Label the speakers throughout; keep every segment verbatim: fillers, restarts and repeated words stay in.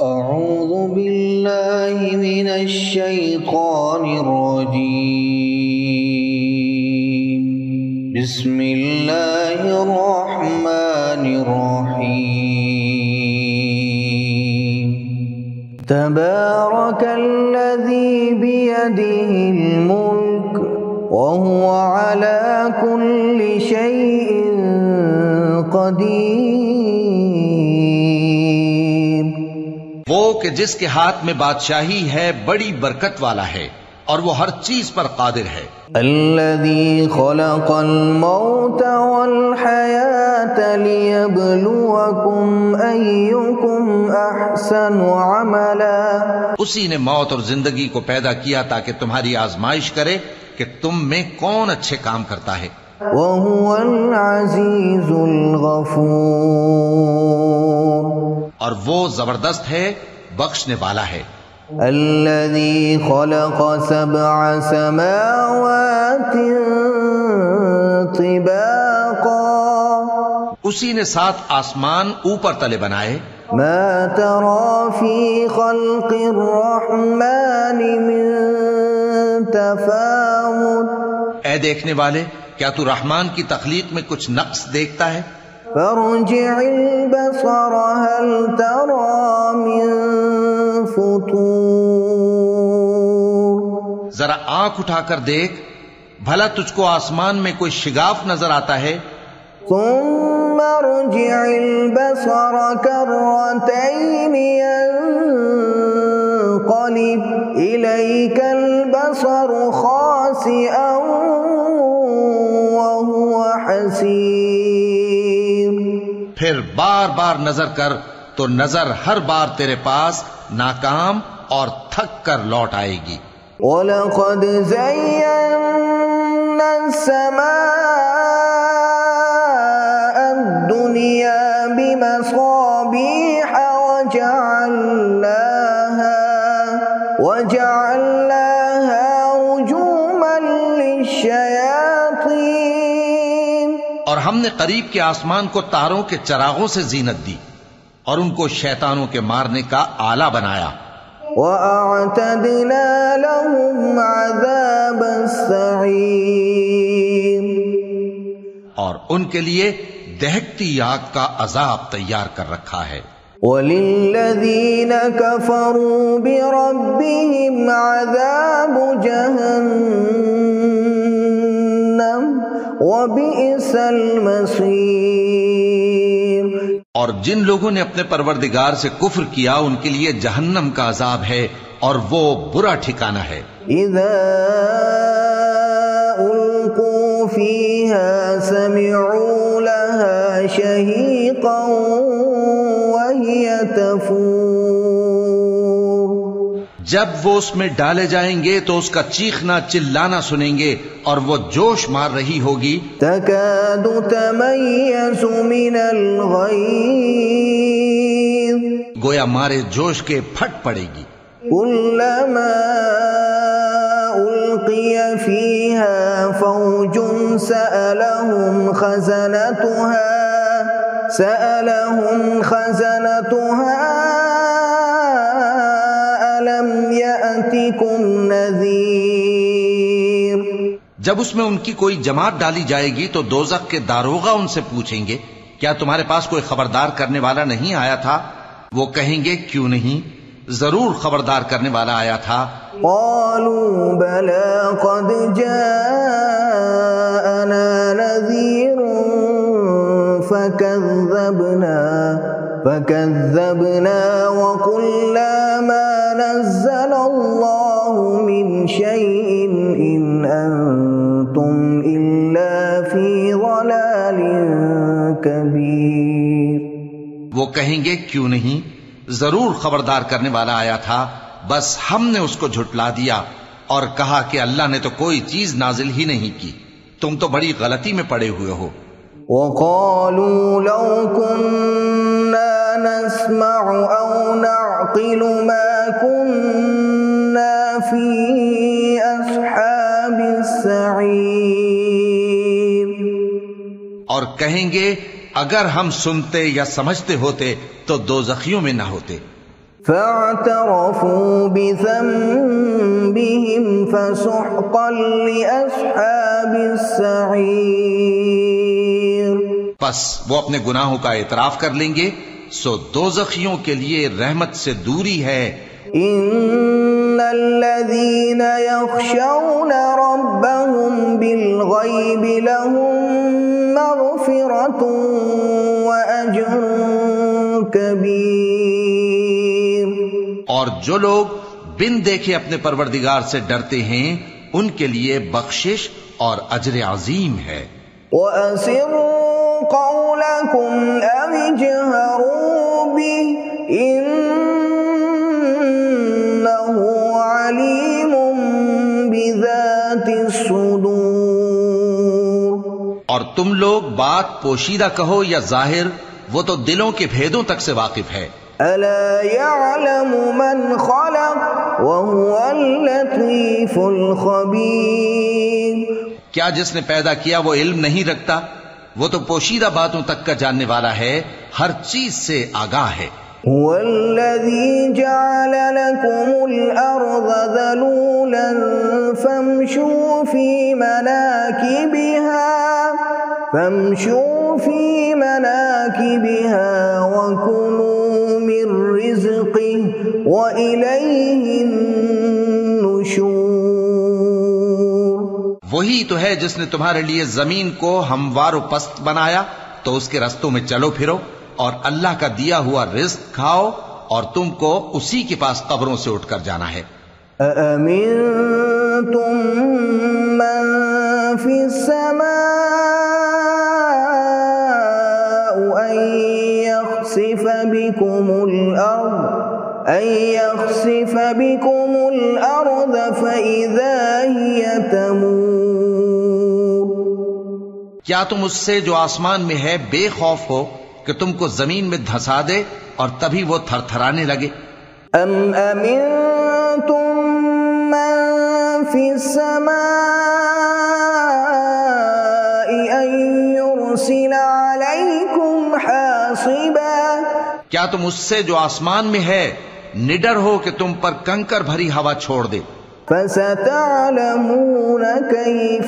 Speaker 1: اعوذ باللہ من الشیطان الرجیم بسم اللہ الرحمن الرحیم تبارک الذی بیدہ الملک وهو على كل شيء قدیر،
Speaker 2: وہ کہ جس کے ہاتھ میں بادشاہی ہے بڑی برکت والا ہے اور وہ ہر چیز پر قادر ہے۔
Speaker 1: الذي خلق الموت والحیاة لیبلوکم ایکم احسن عملا،
Speaker 2: اسی نے موت اور زندگی کو پیدا کیا تاکہ تمہاری آزمائش کرے کہ تم میں کون اچھے کام کرتا ہے۔
Speaker 1: وهو العزیز الغفور،
Speaker 2: اور وہ زبردست ہے، بخشنے والا ہے۔
Speaker 1: الذي خلق سبع سماوات طباقا،
Speaker 2: اسی نے سات آسمان اوپر تلے بنائے۔
Speaker 1: ما ترى في خلق الرحمن من تفاوت،
Speaker 2: اے دیکھنے والے، کیا تو رحمان کی تخلیق میں کچھ نقص دیکھتا ہے؟
Speaker 1: فارجع البصر هل ترى من فطور،
Speaker 2: ذرا آنکھ اٹھا کر دیکھ، بھلا تجھ کو آسمان میں کوئی شگاف نظر آتا ہے؟
Speaker 1: ثم ارجع البصر كرتين ينقلب إليك البصر خاسئا وهو حسير،
Speaker 2: پھر بار بار نظر کر تو نظر ہر بار تیرے پاس ناکام اور تھک کر لوٹ آئے گی۔
Speaker 1: وَلَقَدْ زَيَّنَّا السَّمَاءَ الدُّنْيَا بِمَصَابِيحَ وَجَعَلْنَاهَا وَجَعَلْنَاهَا رُجُومًا لِلشَّيَاطِينِ،
Speaker 2: اور ہم نے قریب کے آسمان کو تاروں کے چراغوں سے زینت دی اور ان کو شیطانوں کے مارنے کا آلہ بنایا۔
Speaker 1: وَأَعْتَدْنَا لَهُمْ عَذَابَ السَّعِيرِ،
Speaker 2: اور ان کے لیے دہکتی آگ کا عذاب تیار کر رکھا ہے۔
Speaker 1: وَلِلَّذِينَ كَفَرُوا بِرَبِّهِمْ عَذَابُ جَهَنَّمَ وَبِئْسَ الْمَصِيرُ،
Speaker 2: اور جن لوگوں نے اپنے پروردگار سے کفر کیا ان کے لیے جہنم کا عذاب ہے اور وہ برا ٹھکانہ ہے۔
Speaker 1: اذا القوا فيها سمعوا لها شهيقا وهي تفور،
Speaker 2: جب وہ اس میں ڈالے جائیں گے تو اس کا چیخنا چلانا سنیں گے اور وہ جوش مار رہی ہوگی۔
Speaker 1: تكاد تميز من الغيظ،
Speaker 2: گویا مارے جوش کے پھٹ پڑے گی۔
Speaker 1: كلما ألقي فيها فوج سألهم خزنتها سألهم خزنتها ألم يأتكم نذير،
Speaker 2: جب اس میں ان کی کوئی جماعت ڈالی جائے گی تو دوزخ کے داروغہ ان سے پوچھیں گے کیا تمہارے پاس کوئی خبردار کرنے والا نہیں آیا تھا؟ وہ کہیں گے کیوں نہیں، ضرور خبردار کرنے والا آیا تھا۔
Speaker 1: قالوا بلى قد جاءنا نذير فكذبنا فكذبنا وقلنا ما نزل الله من شيء إن أنتم إلا في ضلال كبير،
Speaker 2: وہ کہیں گے کیوں نہیں، ضرور خبردار کرنے والا آیا تھا، بس ہم نے اس کو جھٹلا دیا اور کہا کہ اللہ نے تو کوئی چیز نازل ہی نہیں کی، تم تو بڑی غلطی میں پڑے ہوئے ہو۔
Speaker 1: وقالوا لو كنا نسمع أو نعقل ما كنا في أصحاب السعير،
Speaker 2: اور کہیں گے اگر ہم سنتے یا سمجھتے ہوتے تو دوزخیوں میں نہ ہوتے۔
Speaker 1: فاعترفوا بذنبهم فسحقا لأصحاب السعیر،
Speaker 2: پس وہ اپنے گناہوں کا اعتراف کر لیں گے، سو دوزخیوں کے لیے رحمت سے دوری ہے۔
Speaker 1: ان الذين يخشون ربهم بالغيب لهم مغفرة واجر كبير،
Speaker 2: اور جو لوگ بن دیکھے اپنے پروردگار سے ڈرتے ہیں ان کے لیے بخشش اور اجر عظیم ہے۔
Speaker 1: وَأَسِرُّوا قَوْلَكُمْ أَوِ اجْهَرُوا بِهِ إِنَّهُ عَلِيمٌ بِذَاتِ الصُّدُورِ،
Speaker 2: اور تم لوگ بات پوشیدہ کہو یا ظاہر، وہ تو دلوں کے بھیدوں تک سے واقف ہے۔
Speaker 1: أَلَا يَعْلَمُ مَنْ خَلَقَ وَهُوَ اللَّطِيفُ الْخَبِيرُ،
Speaker 2: کیا جس نے پیدا کیا وہ علم نہیں رکھتا؟ وہ تو پوشیدہ باتوں تک کا جاننے والا ہے، ہر چیز سے آگاہ ہے۔
Speaker 1: هو الذي جعل لكم الأرض ذلولا فامشوا في مناكبها فامشوا في مناكبها وكلوا من رزقه وإليه النشور،
Speaker 2: وہی تو ہے جس نے تمہارے لیے زمین کو ہموار و پست بنایا، تو اس کے رستوں میں چلو پھرو اور اللہ کا دیا ہوا رزق کھاؤ، اور تم کو اسی کے پاس قبروں سے اٹھ کر جانا ہے۔
Speaker 1: أَأَمِنتُم مَّن فِي السَّمَاءِ أَن يَخْسِفَ بِكُمُ الْأَرْضَ أَن يَخْسِفَ بِكُمُ الْأَرْضَ فَإِذَا هِيَ تَمُورُ،
Speaker 2: کیا تم اس سے جو آسمان میں ہے بے خوف ہو کہ تم کو زمین میں دھسا دے اور تبھی وہ تھر تھرانے لگے؟
Speaker 1: ام امنتم من فی السماء ان یرسل علیکم حاصبا،
Speaker 2: کیا تم اس سے جو آسمان میں ہے نڈر ہو کہ تم پر کنکر بھری ہوا چھوڑ دے؟
Speaker 1: فستعلمون کیف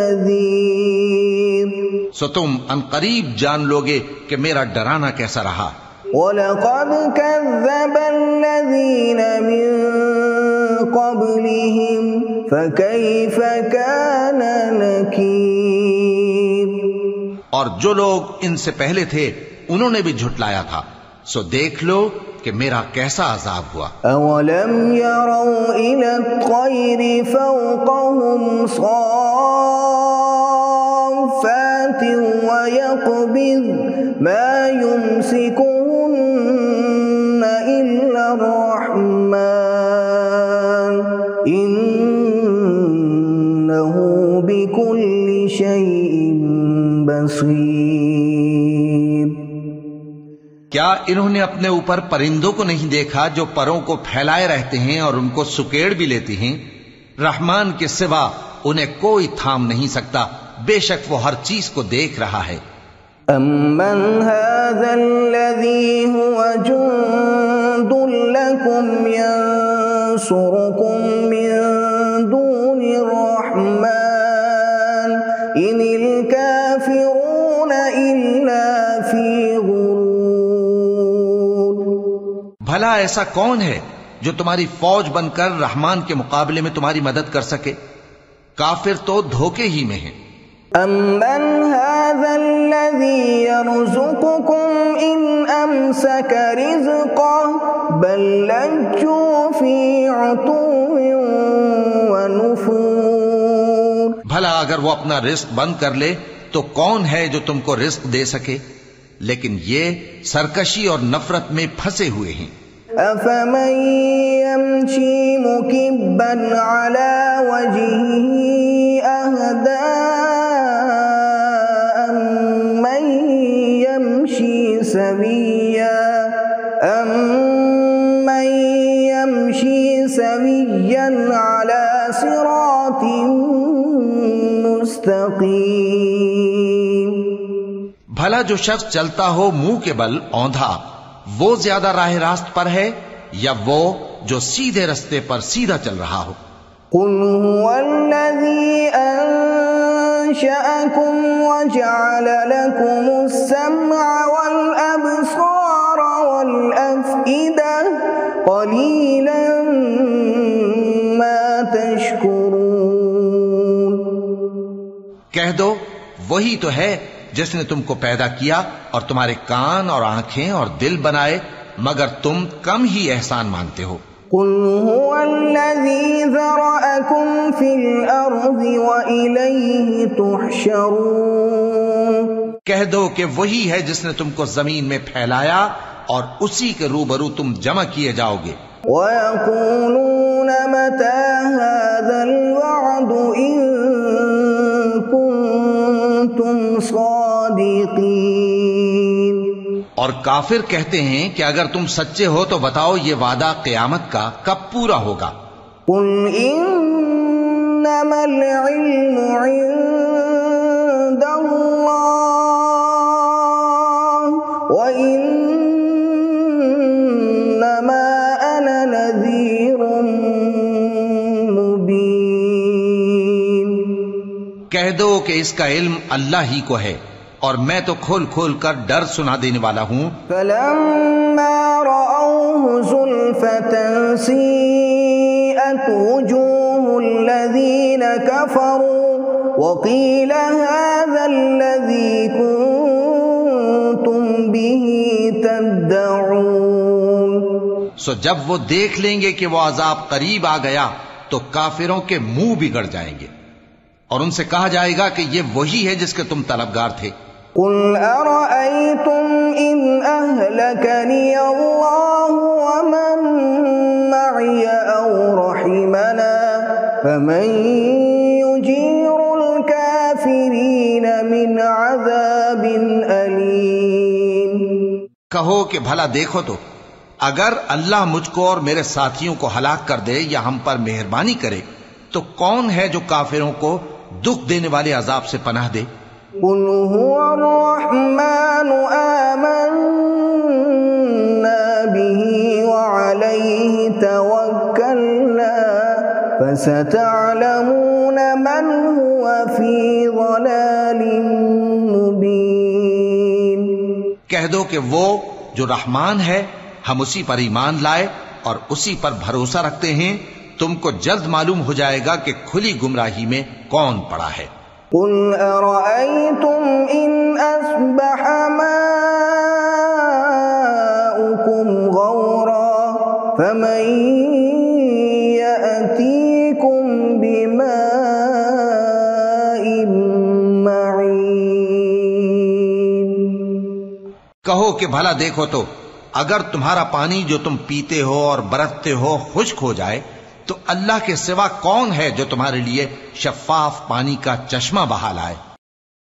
Speaker 1: نذیر،
Speaker 2: سو تم ان قریب جان لوگے کہ میرا ڈرانا کیسا رہا۔
Speaker 1: وَلَقَدْ كَذَّبَ الَّذِينَ مِن قَبْلِهِمْ فَكَيْفَ كَانَ نَكِيرِ،
Speaker 2: اور جو لوگ ان سے پہلے تھے انہوں نے بھی جھٹلایا تھا، سو دیکھ لو کہ میرا کیسا عذاب ہوا۔
Speaker 1: أَوَلَمْ يَرَوْا إِلَى الطَّيْرِ فَوْقَهُمْ صَافَّاتٍ وَيَقْبِضْنَ مَا يُمْسِكُهُنَّ إِلَّا الرَّحْمَنُ إِنَّهُ بِكُلِّ شَيْءٍ بَصِيرٌ،
Speaker 2: کیا انہوں نے اپنے اوپر پرندوں کو نہیں دیکھا جو پروں کو پھیلائے رہتے ہیں اور ان کو سکیڑ بھی لیتے ہیں؟ رحمان کے سوا انہیں کوئی تھام نہیں سکتا، بے شک وہ ہر چیز کو دیکھ رہا ہے۔
Speaker 1: أَمَّنْ هَذَا الَّذِي هُوَ جُندٌ لَكُمْ يَنصُرُكُمْ مِن دُونِ الرَّحْمَنِ إِنِ الْكَافِرُونَ إِلَّا فِي غُرُورٍ،
Speaker 2: بھلا ایسا کون ہے جو تمہاری فوج بن کر رحمان کے مقابلے میں تمہاری مدد کر سکے؟ کافر تو دھوکے ہی میں ہیں۔
Speaker 1: أَمَّنْ هَذَا الَّذِي يَرْزُقُكُمْ إِنْ أَمْسَكَ رِزْقَهُ بَل لَّجُّوا فِي عُتُوٍّ وَنُفُورٍ،
Speaker 2: بھلا اگر وہ اپنا رزق بند کر لے تو کون ہے جو تم کو رزق دے سکے؟ لیکن یہ سرکشی اور نفرت میں پھنسے ہوئے ہیں۔
Speaker 1: أَفَمَن يَمْشِي مُكِبًّا عَلَى وَجْهِهِ أَهْدَىٰ أَمَّن يَمْشِي سَوِيًّا أَمَّن يَمْشِي سَوِيًّا عَلَى صِرَاطٍ مُسْتَقِيمٍ،
Speaker 2: بھلا جو شخص چلتا ہو منہ کے بل اوندھا، وہ زیادہ راہ راست پر ہے یا وہ جو سیدھے رستے پر سیدھا چل رہا ہو؟
Speaker 1: قل هو الذي أنشأكم وجعل لكم السمع والأبصار والأفئدة قليلا ما تشكرون۔
Speaker 2: کہہ دو وہی تو ہے جس نے تم کو پیدا کیا اور تمہارے کان اور آنکھیں اور دل بنائے، مگر تم کم ہی احسان مانتے ہو۔
Speaker 1: قل هو الذي ذرأكم في الأرض وإليه تحشرون۔
Speaker 2: کہہ دو کہ وہی ہے جس نے تم کو زمین میں پھیلایا اور اسی کے روبرو تم جمع کیے جاؤ گے۔
Speaker 1: وَيَقُولُونَ مَتَى هَذَا الْوَعْدُ إِن كُنتُمْ صَادِقِينَ۔
Speaker 2: اور کافر کہتے ہیں کہ اگر تم سچے ہو تو بتاؤ یہ وعدہ قیامت کا کب پورا ہوگا؟
Speaker 1: قُلْ إِنَّمَا الْعِلْمُ عِندَ اللَّهِ وَإِنَّمَا أَنَا نَذِيرٌ مُبِينٌ۔
Speaker 2: کہہ دو کہ اس کا علم اللہ ہی کو ہے اور میں تو کھول کھول کر ڈر سنا دینے والا ہوں۔
Speaker 1: فَلَمَّا رَأَوْهُ زُلْفَةً سِيئَتْ وُجُوهُ الَّذِينَ كَفَرُوا وَقِيلَ هَذَا الَّذِي كُنتُمْ بِهِ تَدَّعُونَ۔
Speaker 2: سو جب وہ دیکھ لیں گے کہ وہ عذاب قریب آ گیا تو کافروں کے منہ بگڑ جائیں گے اور ان سے کہا جائے گا کہ یہ وہی ہے جس کے تم طلبگار تھے۔
Speaker 1: قُلْ أَرَأَيْتُمْ إِنْ أَهْلَكَنِيَ اللَّهُ وَمَن مَّعِيَ أَوْ رَحِمَنَا فَمَن يُجِيرُ الْكَافِرِينَ مِنْ عَذَابٍ أَلِيمٍ۔
Speaker 2: کہو کہ بھلا دیکھو تو اگر اللہ مجھ کو اور میرے ساتھیوں کو ہلاک کر دے یا ہم پر مہربانی کرے تو کون ہے جو کافروں کو دکھ دینے والے عذاب سے پناہ دے؟
Speaker 1: قُلْ هُوَ الرَّحْمَنُ آمَنَّا بِهِ وَعَلَيْهِ تَوَكَّلْنَا فَسَتَعْلَمُونَ مَنْ هُوَ فِي ضَلَالٍ مُبِينٍ۔
Speaker 2: کہہ دو کہ وہ جو رحمان ہے ہم اسی پر ایمان لائے اور اسی پر بھروسہ رکھتے ہیں، تم کو جلد معلوم ہو جائے گا کہ کھلی گمراہی میں کون پڑا ہے۔
Speaker 1: قُلْ أَرَأَيْتُمْ إِنْ أَصْبَحَ مَاؤُكُمْ غَوْرًا فَمَن يَأْتِيكُم بِمَاءٍ مَّعِينٍ۔
Speaker 2: کہو کہ بھلا دیکھو تو اگر تمہارا پانی جو تم پیتے ہو اور برتتے ہو خشک ہو جائے تو اللہ کے سوا کون ہے جو تمہارے لیے شفاف پانی کا چشمہ بہا لائے؟